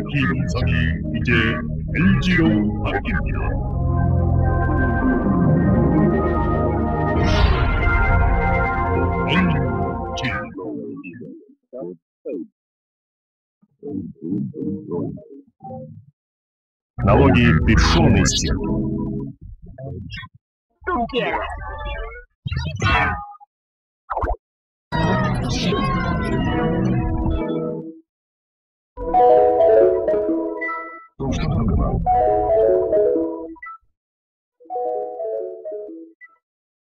기름상이 이제 LG로 바뀝니다. LG. Налоги бесшумной сети. Что